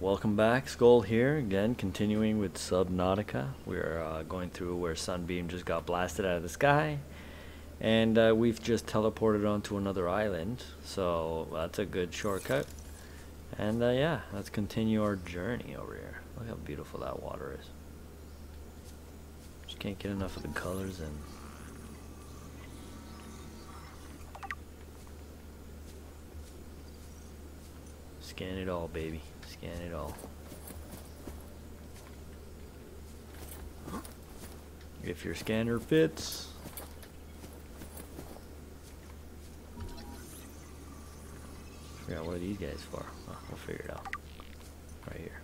Welcome back, Skoal here again, continuing with Subnautica. We're going through where Sunbeam just got blasted out of the sky, and we've just teleported onto another island, so that's a good shortcut. And yeah, let's continue our journey over here. Look how beautiful that water is. Just can't get enough of the colors and scan it all, baby. Scan it all. If your scanner fits. Forgot what are these guys for. Oh, we'll figure it out. Right here.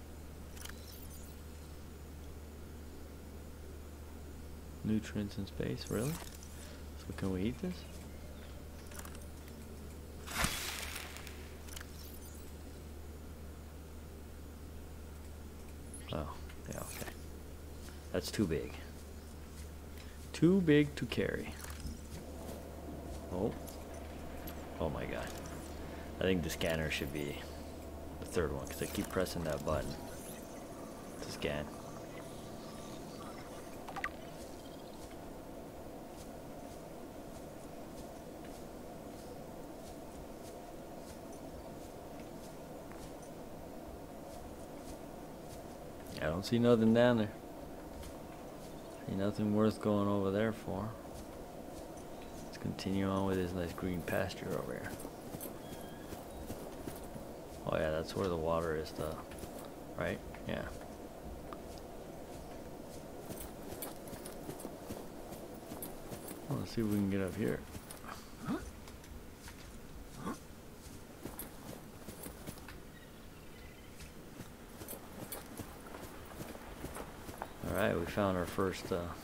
Nutrients in space, really? So can we eat this? Oh, yeah, okay. That's too big. Too big to carry. Oh. Oh my god. I think the scanner should be the third one, because I keep pressing that button to scan. I don't see nothing down there. See nothing worth going over there for. Let's continue on with this nice green pasture over here. Oh yeah, that's where the water is, right? Yeah. Well, let's see if we can get up here. Alright, we found our first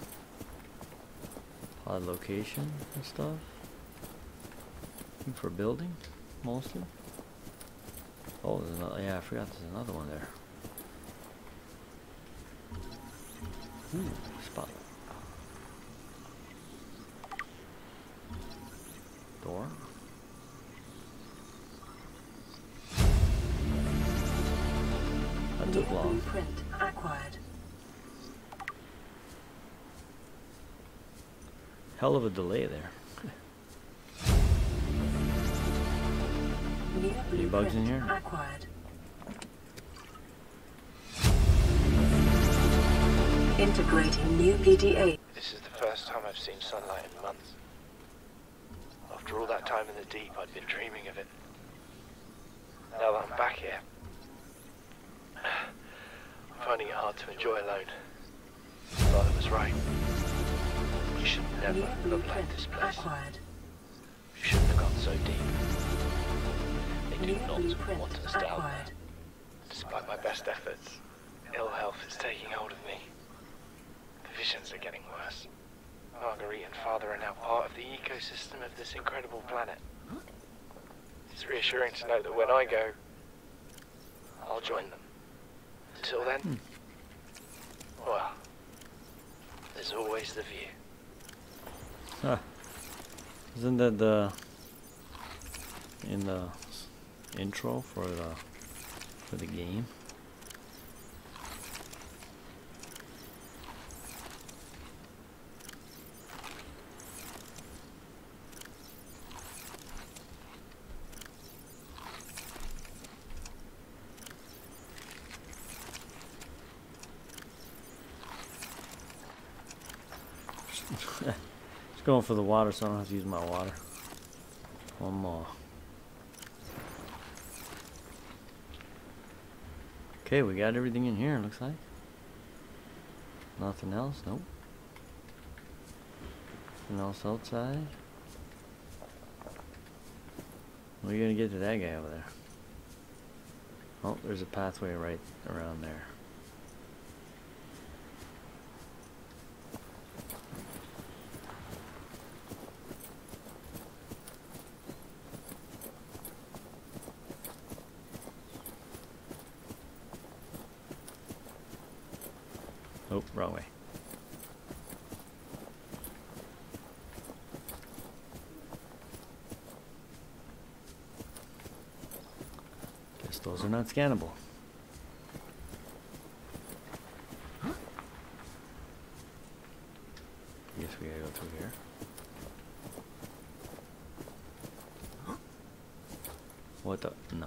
pod location and stuff. Looking for building, mostly. Oh, there's another, yeah, I forgot there's another one there. Ooh, spot. Door. That took long. Blueprint acquired. Hell of a delay there. Any bugs in here? Acquired. Integrating new PDA. This is the first time I've seen sunlight in months. After all that time in the deep, I'd been dreaming of it. Now that I'm back here, I'm finding it hard to enjoy alone. Father was right. We should never have left this place. Acquired. We shouldn't have gone so deep. They do not Blueprint want us down there. acquired. Despite my best efforts, ill health is taking hold of me. The visions are getting worse. Marguerite and Father are now part of the ecosystem of this incredible planet. It's reassuring to know that when I go, I'll join them. Until then, well, there's always the view. Huh. Isn't that the in the intro for the game? Just going for the water so I don't have to use my water. One more. Okay, we got everything in here, looks like. Nothing else? Nope. Nothing else outside? Well, you're gonna get to that guy over there. Oh, there's a pathway right around there. Oh, wrong way. Those are not scannable. guess we gotta go through here. What the? No.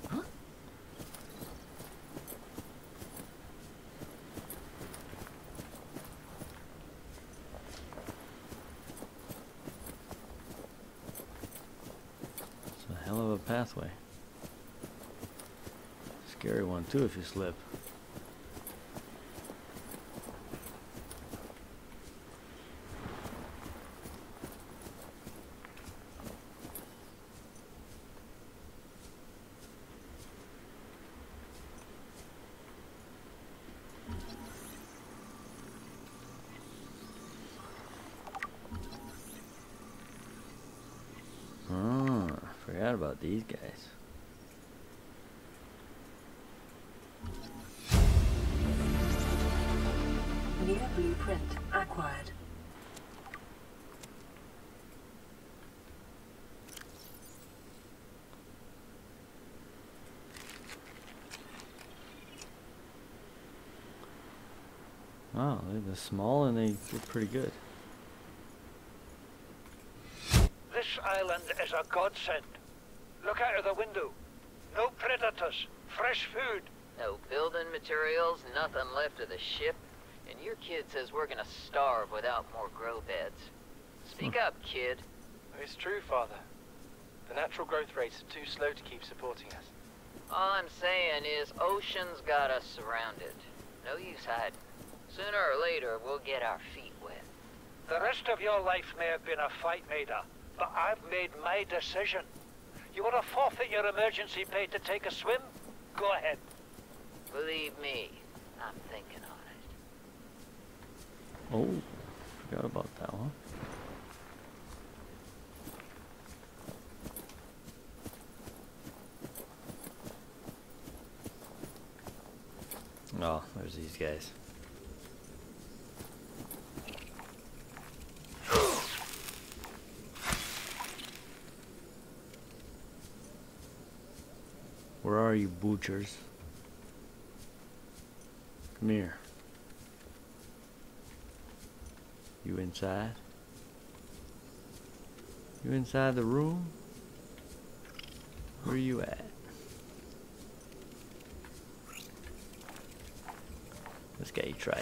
It's a hell of a pathway. Scary one too if you slip. Forgot about these guys. New blueprint acquired. Wow, they're small and they look pretty good. This island is a godsend. Look out of the window. No predators, fresh food. No building materials, nothing left of the ship, and your kid says we're gonna starve without more grow beds. Speak up, kid. It's true, Father. The natural growth rates are too slow to keep supporting us. All I'm saying is ocean's got us surrounded. No use hiding. Sooner or later, we'll get our feet wet. The rest of your life may have been a fight, Maida, but I've made my decision. You want to forfeit your emergency pay to take a swim? Go ahead. Believe me, I'm thinking on it. Oh, forgot about that one. Oh, there's these guys. Where are you, butchers? Come here. You inside? You inside the room? Where are you at? This guy, he tried.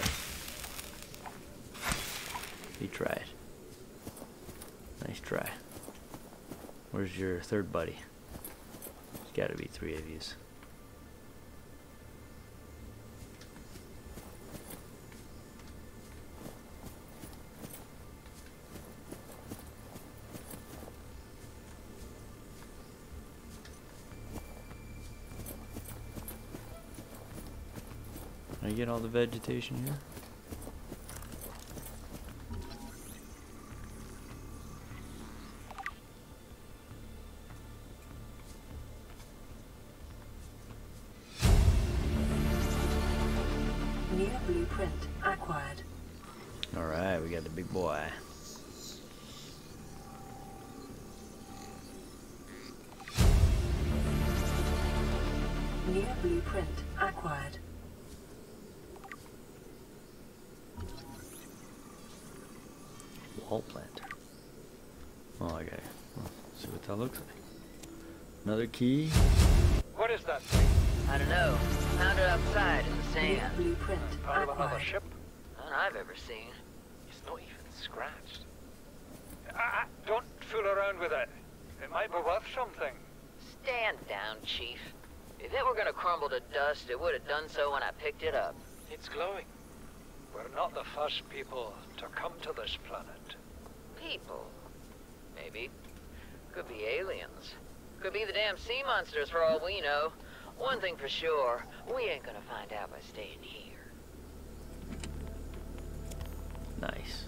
He tried. Nice try. Where's your third buddy? There's gotta be three of yous. Can I get all the vegetation here? New blueprint acquired. Alright, we got the big boy. New blueprint acquired. Wall planter. Oh, I got it. Well, see what that looks like. Another key. What is that thing? I don't know. Found it outside in the New sand. blueprint Part of another acquired. ship? None I've ever seen. It's not even scratched. Don't fool around with it. It might be worth something. Stand down, Chief. If it were gonna crumble to dust, it would have done so when I picked it up. It's glowing. We're not the first people to come to this planet. People. Maybe. Could be aliens. Could be the damn sea monsters for all we know. One thing for sure, we ain't gonna find out by staying here. Nice.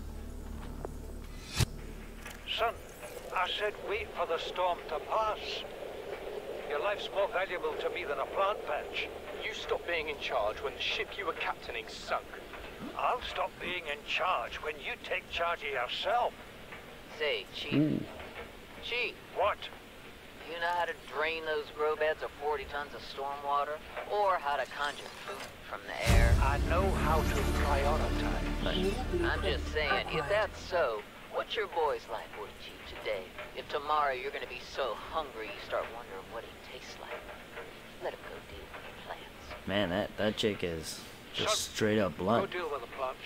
Son, I said wait for the storm to pass. Your life's more valuable to me than a plant patch. You stopped being in charge when the ship you were captaining sunk. I'll stop being in charge when you take charge of yourself. Say, Chief. Ooh. Chief, What? You know how to drain those grow beds of 40 tons of stormwater? Or how to conjure food from the air? I know how to prioritize. New I'm blueprint just saying, if acquired. that's so, what's your boy's life worth to you today? If tomorrow you're gonna be so hungry you start wondering what he tastes like, let him go deal with your plans. Man, that chick is just Son, straight up Go blunt. deal with the plants.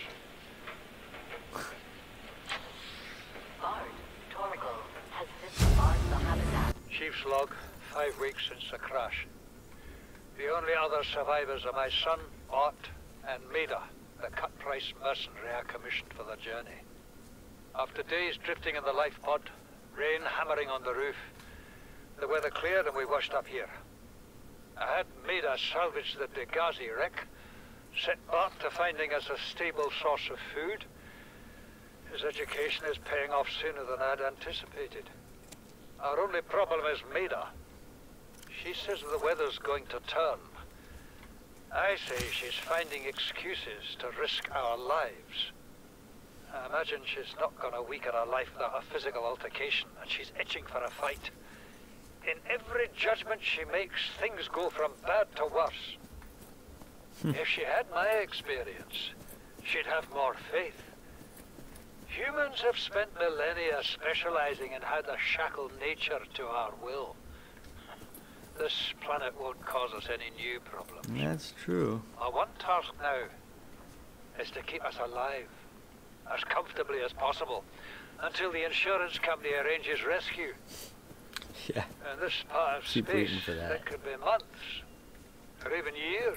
Bard, Torgal has disembarked the habitat. Chief's log, 5 weeks since the crash. The only other survivors are my son, Art, and Maida, the cut-price mercenary I commissioned for the journey. After days drifting in the life pod, rain hammering on the roof, the weather cleared and we washed up here. I had Maida salvage the Degazi wreck, set Bart to finding us a stable source of food. His education is paying off sooner than I'd anticipated. Our only problem is Maida. She says the weather's going to turn. I say she's finding excuses to risk our lives. I imagine she's not going to weaken her life without a physical altercation, and she's itching for a fight. In every judgment she makes, things go from bad to worse. If she had my experience, she'd have more faith. Humans have spent millennia specializing in how to shackle nature to our will. This planet won't cause us any new problems. That's true. Our one task now is to keep us alive, as comfortably as possible, until the insurance company arranges rescue. Yeah. In this part of Keep space, waiting for that. it could be months, or even years.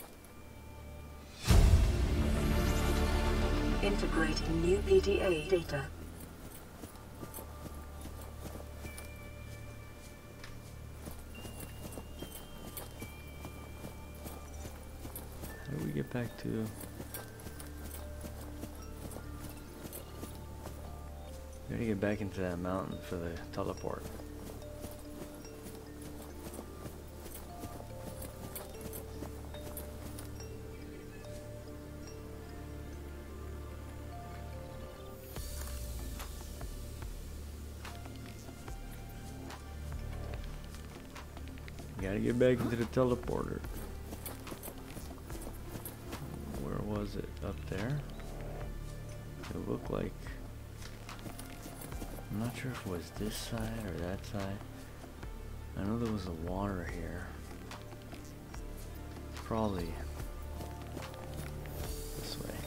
Integrating new PDA data. How do we get back to... We gotta get back into that mountain for the teleport. Gotta get back into the teleporter. Where was it? Up there? It looked like... I'm not sure if it was this side or that side. I know there was a water here. Probably this way.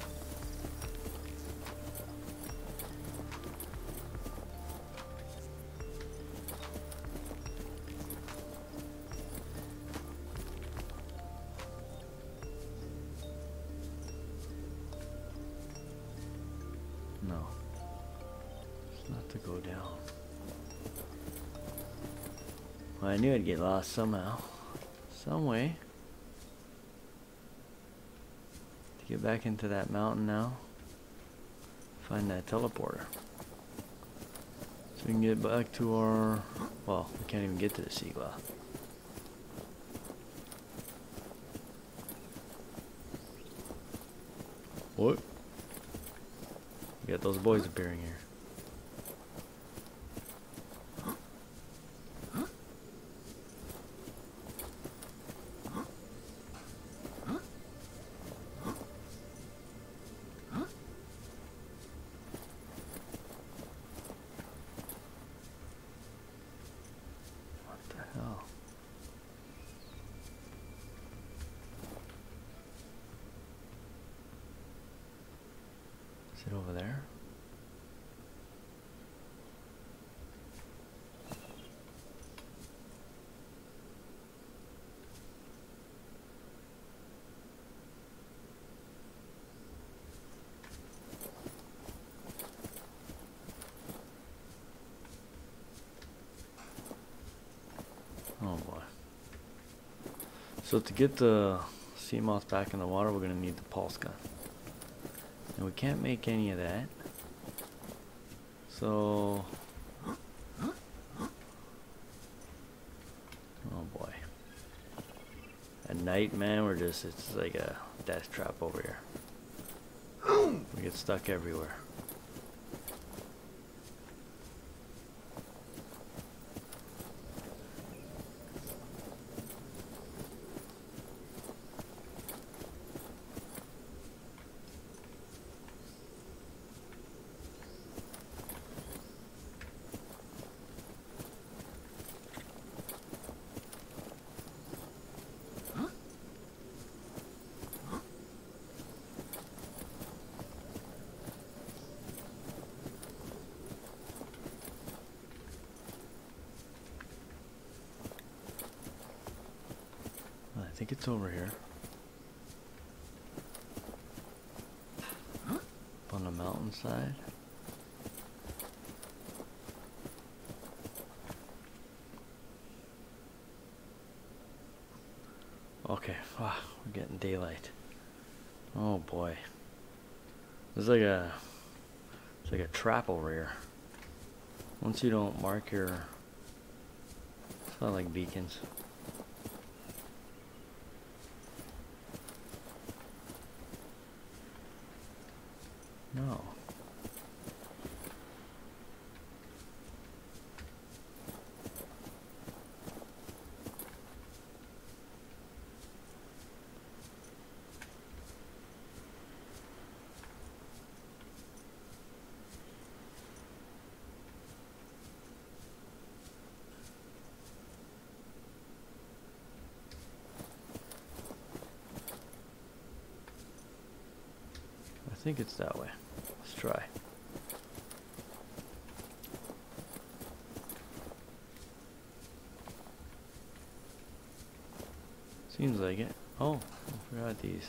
No. It's not to go down. Well, I knew I'd get lost somehow. Some way. To get back into that mountain now. Find that teleporter. So we can get back to our... Well, we can't even get to the Skoal. What? We got those boys appearing here. What the hell? Is it over there? Oh boy. So to get the sea moth back in the water, we're gonna need the pulse gun. And we can't make any of that. So... Oh boy. At night, man, we're just, it's like a death trap over here. We get stuck everywhere. think it's over here. Up on the mountainside. Okay, wow, we're getting daylight. Oh boy. It's like a trap over here. Once you don't mark your, it's not like beacons. No. I think it's that way. Let's try. Seems like it. Oh, I forgot these.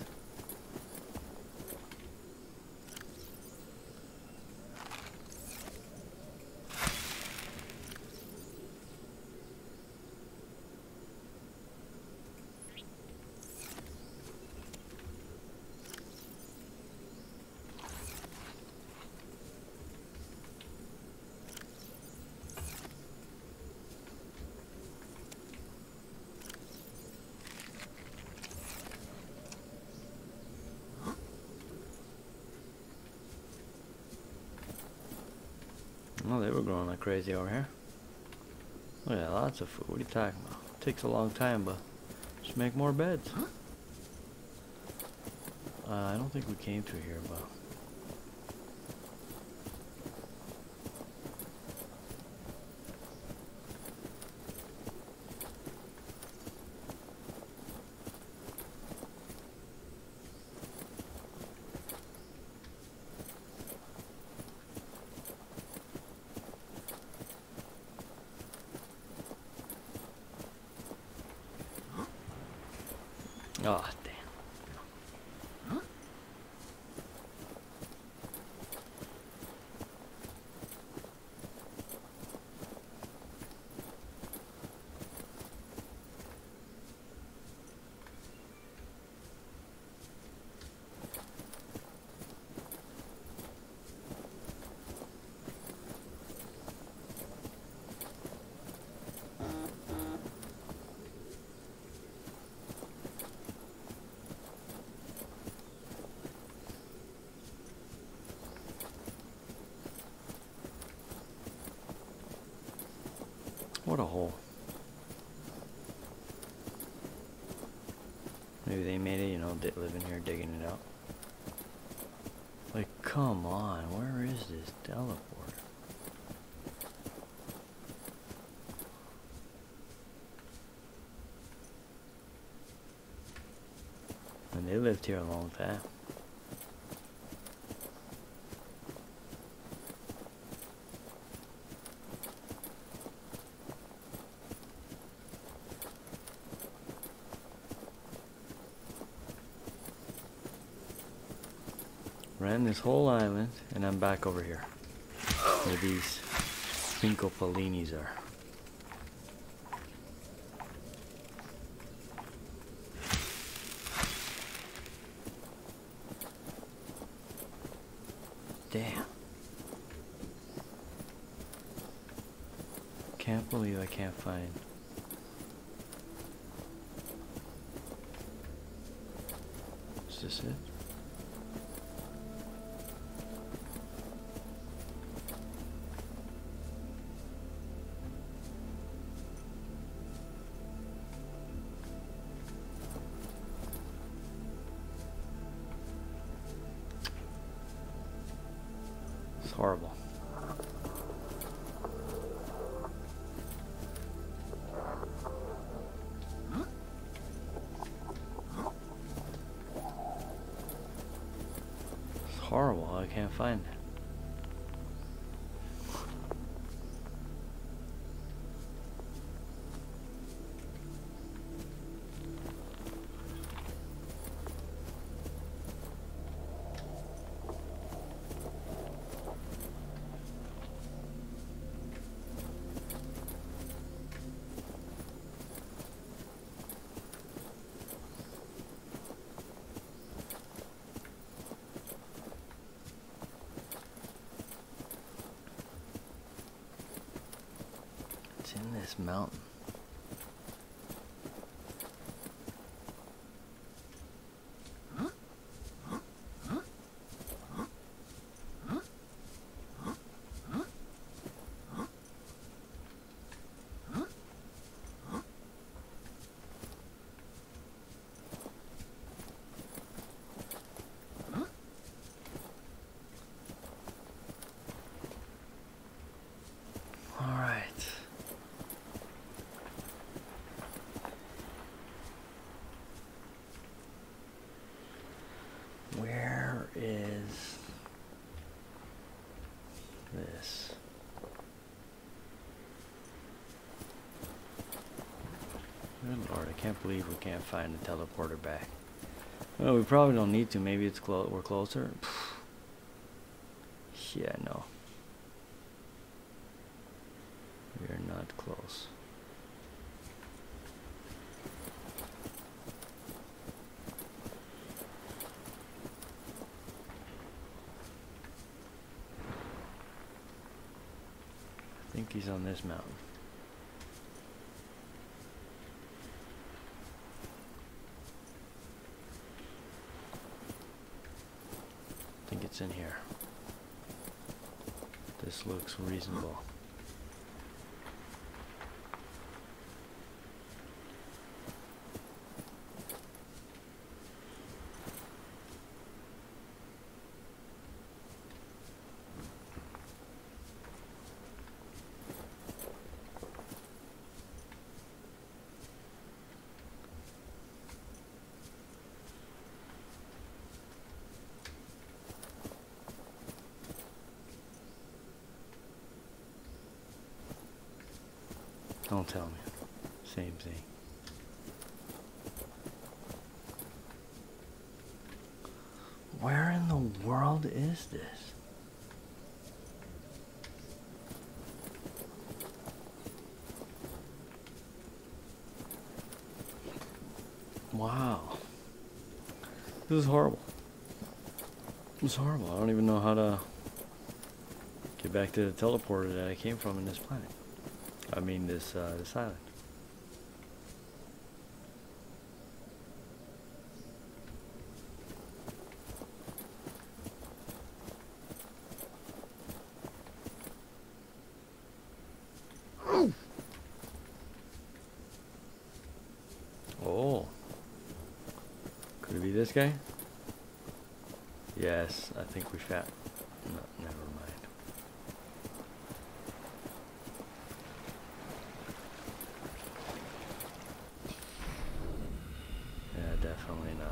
Oh, they were growing like crazy over here. Oh yeah, lots of food. What are you talking about? It takes a long time, but just make more beds. I don't think we came through here, but... Oh, damn. What a hole. Maybe they made it, you know, living here, digging it out. Like, come on, where is this teleport? And they lived here a long time. Ran this whole island, and I'm back over here, where these Fincopolinis are. Damn. Can't believe I can't find. Is this it? It's horrible. It's horrible. I can't find it. this mountain? Where is this? Good Lord, I can't believe we can't find the teleporter back. Well, we probably don't need to. Maybe it's we're closer. Yeah, no. We're not close. I think he's on this mountain. I think it's in here. This looks reasonable. Don't tell me. Same thing. Where in the world is this? Wow. This is horrible. This is horrible. I don't even know how to get back to the teleporter that I came from in this planet. I mean this island. Oh. Could it be this guy? Yes, I think we found. No, never mind. Definitely not.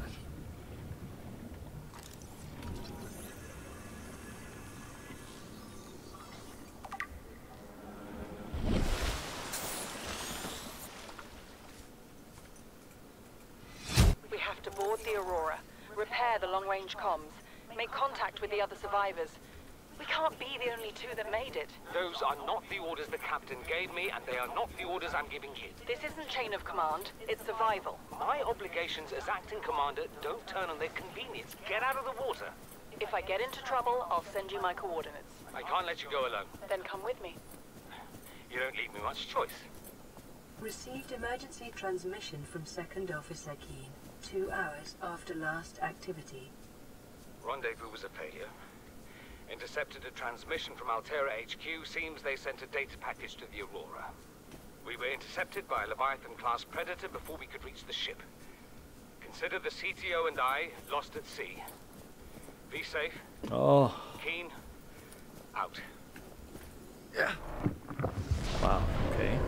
We have to board the Aurora, repair the long-range comms, make contact with the other survivors. We can't be the only two that made it. Those are not the orders the captain gave me, and they are not the orders I'm giving him. This isn't chain of command, it's survival. My obligations as acting commander don't turn on their convenience. Get out of the water. If I get into trouble, I'll send you my coordinates. I can't let you go alone. Then come with me. You don't leave me much choice. Received emergency transmission from Second Officer Keen, 2 hours after last activity. Rendezvous was a failure. Intercepted a transmission from Altera HQ. Seems they sent a data package to the Aurora. We were intercepted by a Leviathan-class Predator before we could reach the ship. Consider the CTO and I lost at sea. Be safe. Oh. Keen, out. Yeah. Wow, okay.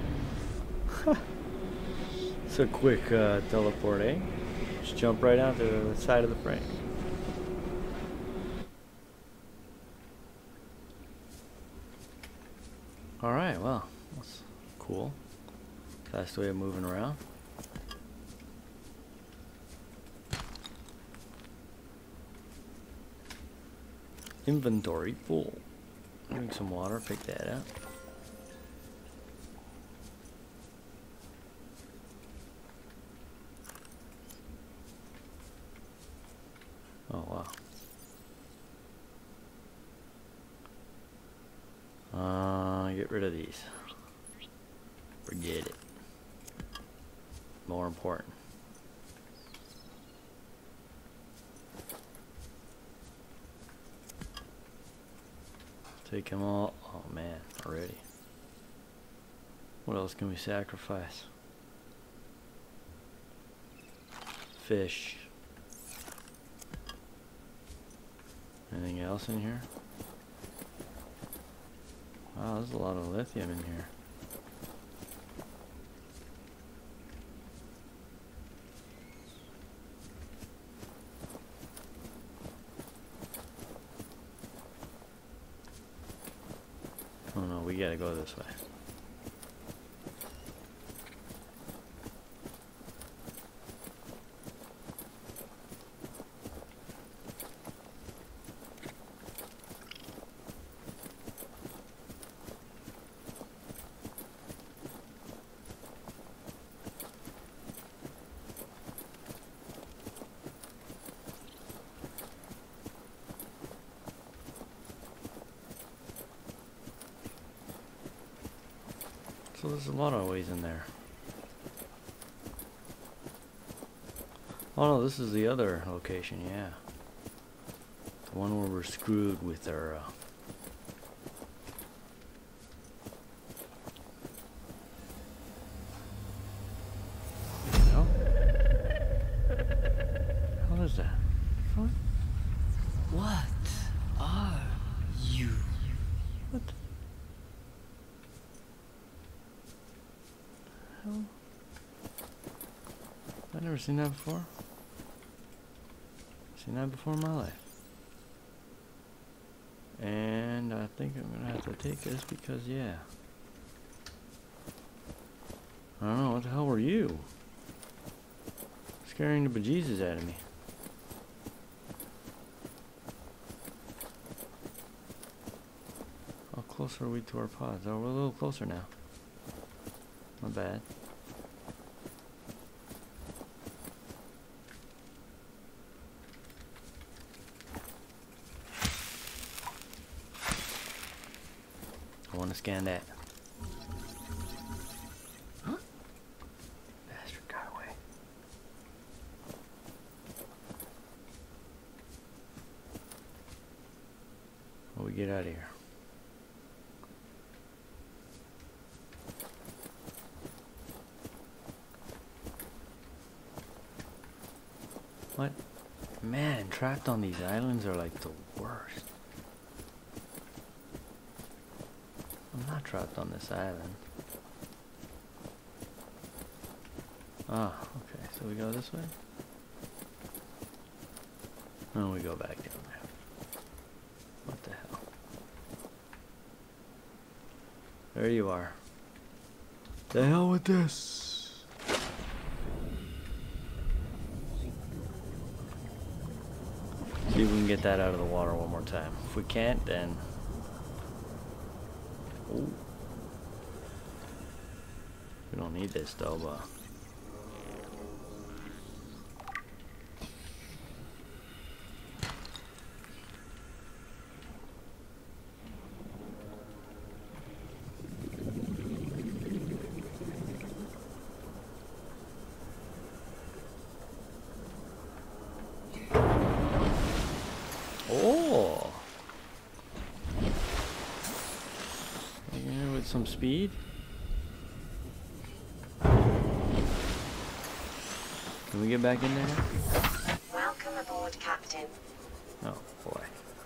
It's a quick teleport, eh? Just jump right out to the side of the frame. Alright, well, that's cool. Fast way of moving around. Inventory full. Drink some water, pick that up. Oh wow. Get rid of these. Forget it. More important. Take them all. Oh man, already. What else can we sacrifice? Fish. Anything else in here? Wow, there's a lot of lithium in here. Oh no, we gotta go this way. So there's a lot of ways in there. Oh no, this is the other location, yeah. The one where we're screwed with our no? What is that? What? What are you? What? Hell? I've never seen that before. Seen that before in my life. And I think I'm gonna have to take this because, yeah. I don't know, what the hell were you? Scaring the bejesus out of me. How close are we to our pods? Oh, we're a little closer now. Not bad. I want to scan that. Huh? Bastard got away. Well, we get out of here. What? Man, trapped on these islands are like the worst. I'm not trapped on this island. Ah, okay, so we go this way? No, we go back down there. What the hell? There you are. The hell with this! See if we can get that out of the water one more time. If we can't, then... Ooh. We don't need this though, but... Oh! Yeah, with some speed. Can we get back in there? Welcome aboard, Captain. Oh, boy.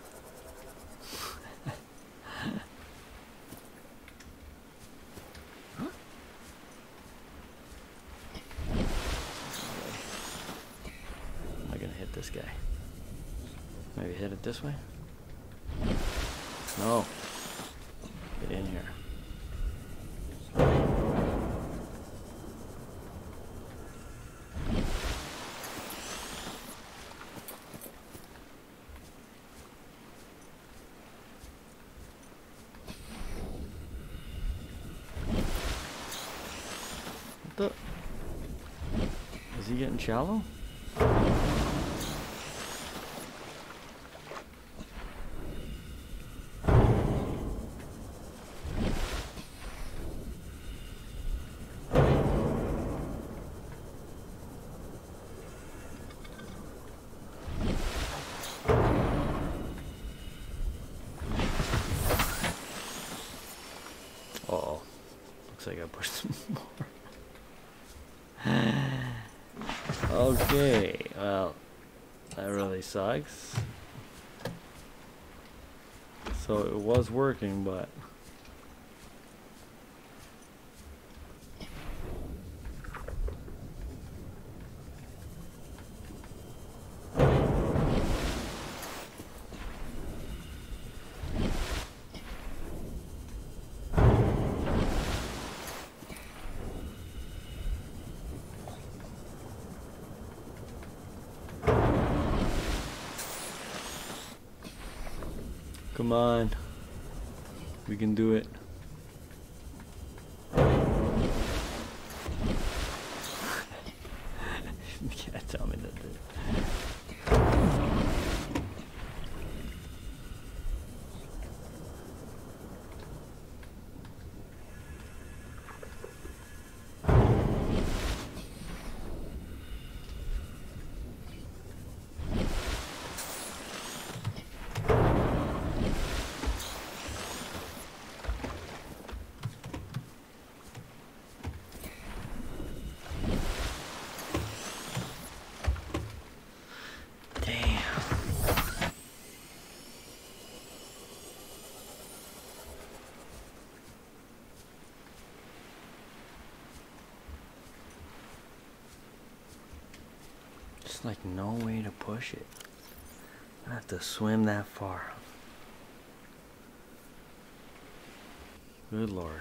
Huh? I'm not gonna hit this guy. Maybe hit it this way? No. Get in here. What the? Is he getting shallow? Looks like I pushed some more. Okay, well, that really sucks. So it was working, but come on, we can do it. You can't tell me that. Like no way to push it. I have to swim that far. Good Lord.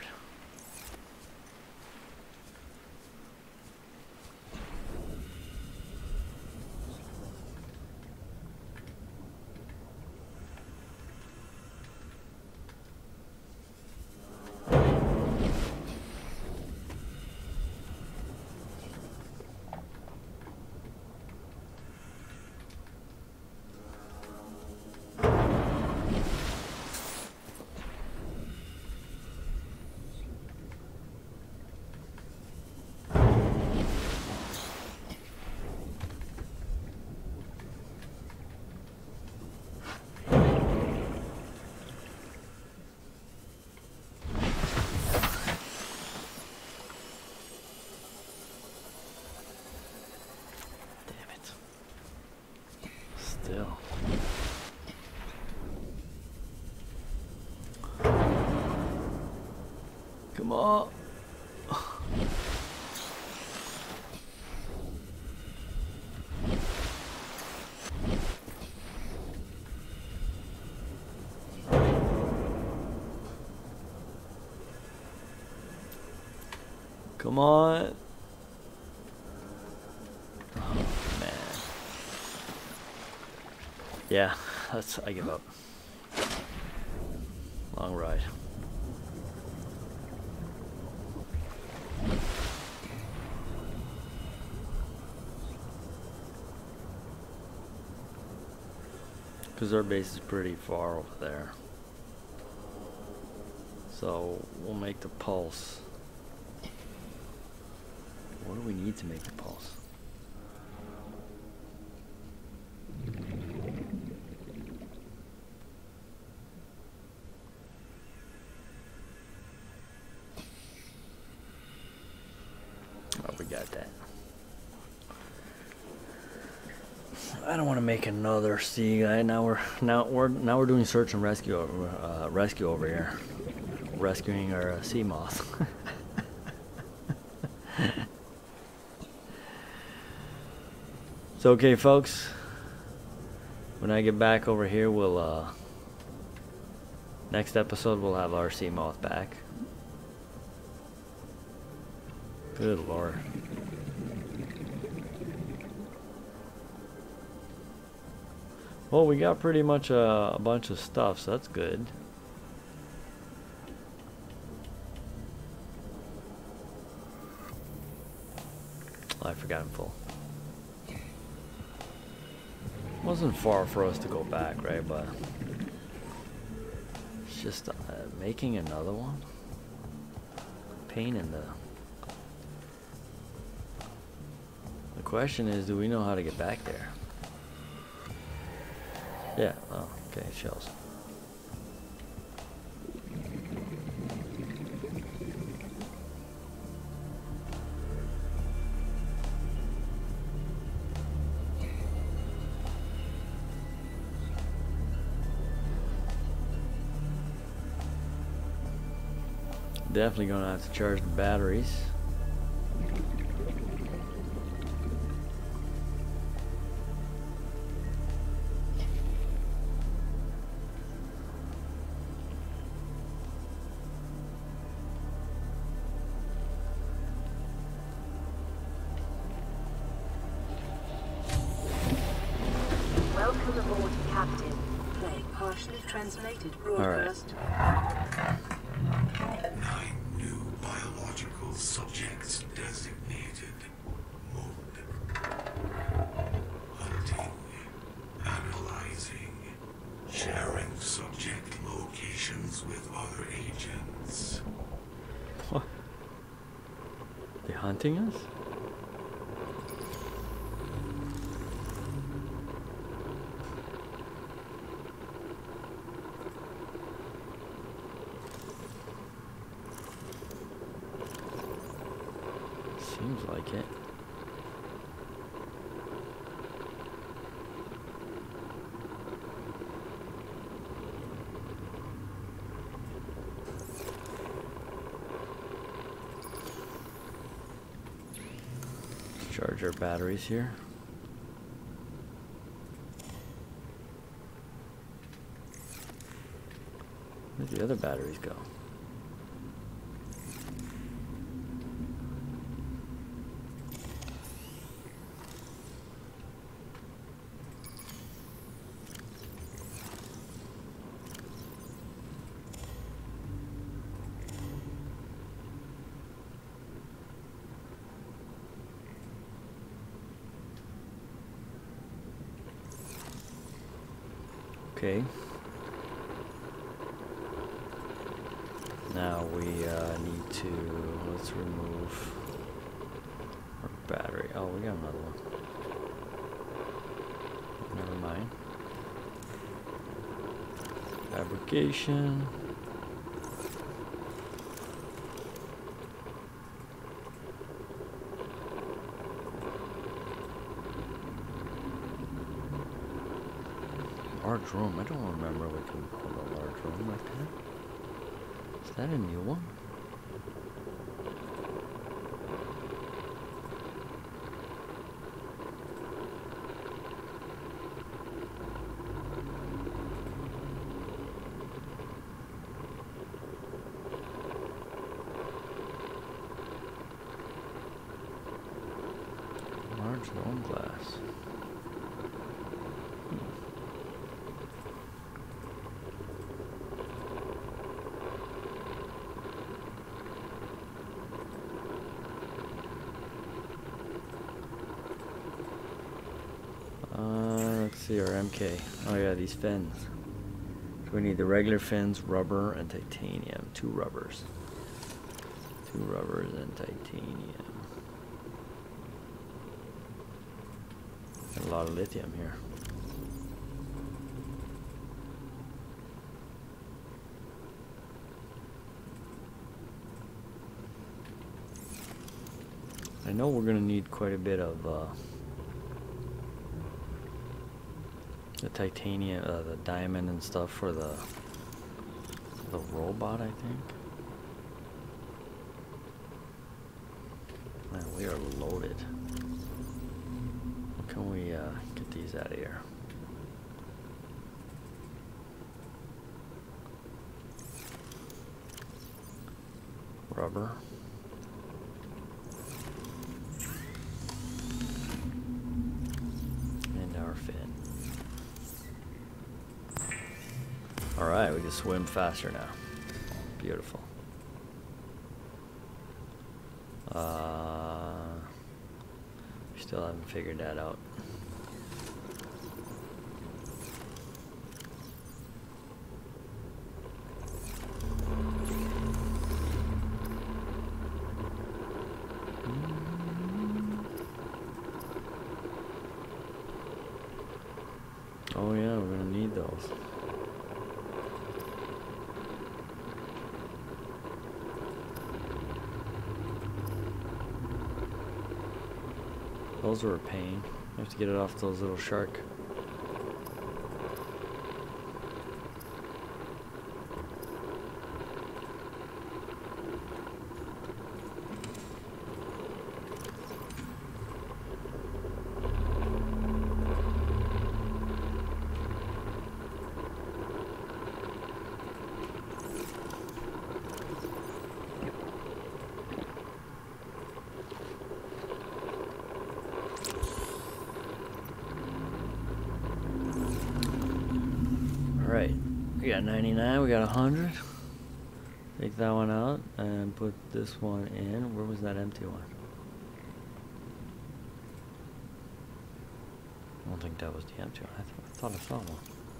Still. Come on. Come on. Yeah, I give up. Long ride. Because our base is pretty far over there. So we'll make the pulse. What do we need to make the pulse? Oh, we got that. I don't want to make another sea guy. Now we're doing search and rescue over here, rescuing our sea moth. It's okay, folks. When I get back over here, we'll next episode we'll have our sea moth back. Good Lord. Well, we got pretty much a bunch of stuff, so that's good. Oh, I forgot I'm full. Wasn't far for us to go back, right? But it's just making another one. Pain in the... The question is, do we know how to get back there? Yeah, oh, okay, shells. Definitely gonna have to charge the batteries. Welcome aboard, Captain. Play partially translated broadcast. 9 new biological subjects designated. Mode. Hunting. Analyzing. Sharing subject locations with other agents. What? They hunting us? Seems like it. Let's charge our batteries here. Where'd the other batteries go? Okay. Now we need to, let's remove our battery. Oh, we got another one. Never mind. Fabrication. Large room. I don't remember we can hold a large room like that. Is that a new one? Large room glass. Let's see our MK. Oh yeah, these fins. So we need the regular fins, rubber, and titanium. 2 rubbers. 2 rubbers and titanium. And a lot of lithium here. I know we're gonna need quite a bit of the titanium, the diamond and stuff for the robot, I think. Man, we are loaded. How can we get these out of here? Rubber. And our fin. Alright, we can swim faster now. Beautiful. We still haven't figured that out. Oh yeah, we're gonna need those. Those are a pain. You have to get it off those little shark. Alright, we got 99, we got 100. Take that one out and put this one in. Where was that empty one? I don't think that was the empty one. I thought I saw one.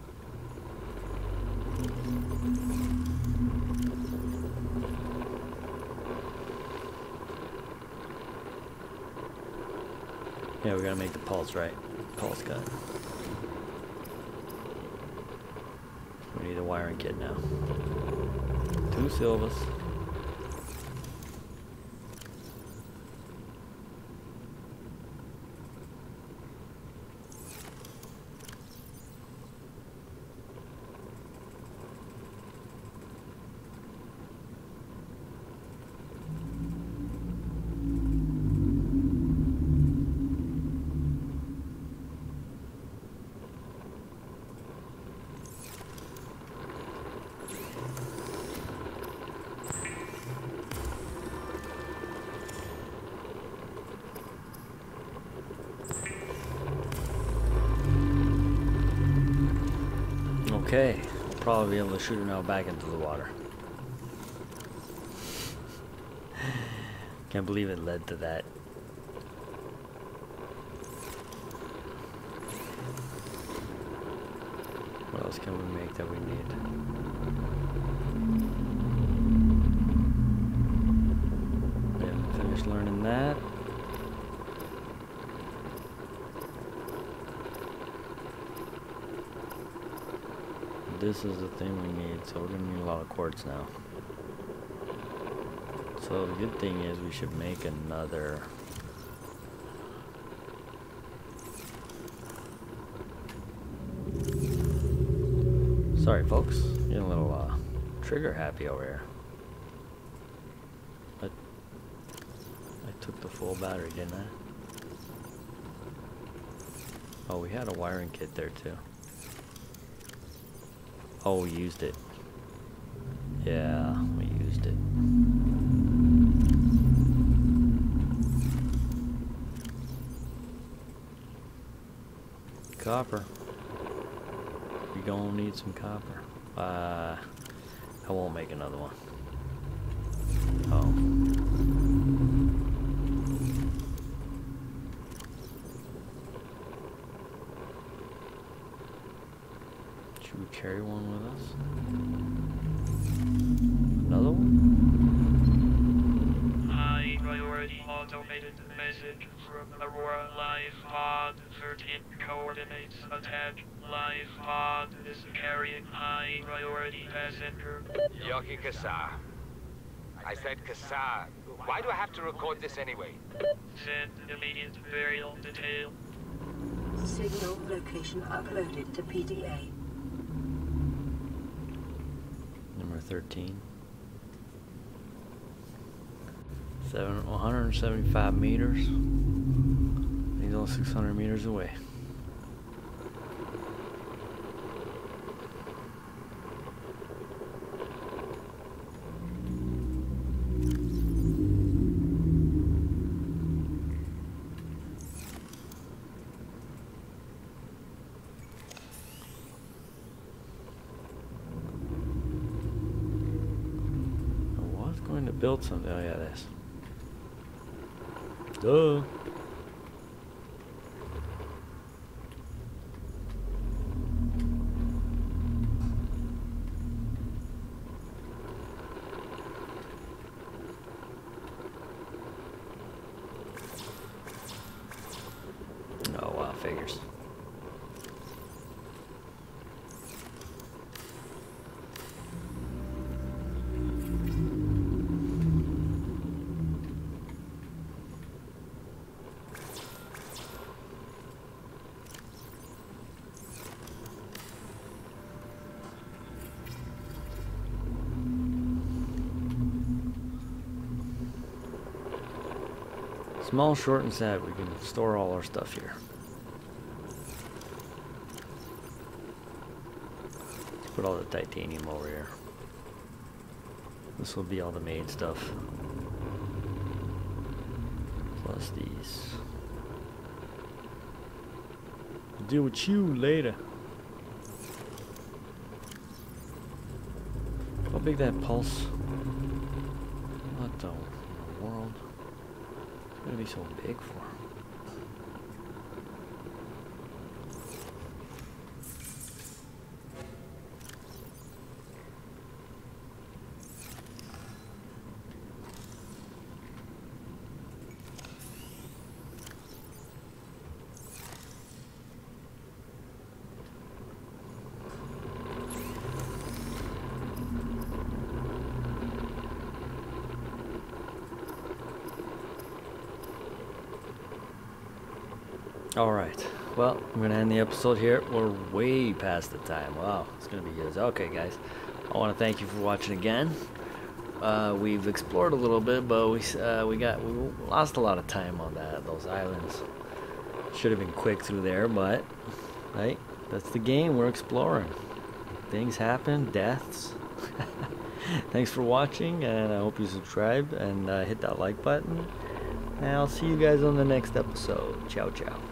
Yeah, we gotta make the pulse right. Pulse gun. We need a wiring kit now. 2 silvers. Okay, we'll probably be able to shoot her now back into the water. Can't believe it led to that. What else can we make that we need? We haven't finished learning that. This is the thing we need, so we're gonna need a lot of quartz now. So the good thing is we should make another. Sorry folks, getting a little trigger happy over here. I took the full battery, didn't I? Oh, we had a wiring kit there too. Oh, we used it. Yeah, we used it. Copper. We gonna need some copper. I won't make another one. Oh. Should we carry one with us? Another one? High priority automated message from Aurora Live Pod 13 coordinates attached. Live Pod is carrying high priority passenger. Yoki Kasa. I said Kasa. Why do I have to record this anyway? Send immediate burial detail. Signal location uploaded to PDA. Number 13. 175 meters. He's all 600 meters away. Going to build something. Oh yeah, this. Duh. Oh wow, figures. Small, short, and sad. We can store all our stuff here. Let's put all the titanium over here. This will be all the main stuff. Plus these. I'll deal with you later. big that pulse? What the world? What's gonna be so big for? Alright, well, I'm going to end the episode here. We're way past the time. Wow, it's going to be years. Okay, guys, I want to thank you for watching again. We've explored a little bit, but we lost a lot of time on those islands. Should have been quick through there, but, right, that's the game. We're exploring. Things happen, deaths. Thanks for watching, and I hope you subscribe and hit that like button. And I'll see you guys on the next episode. Ciao, ciao.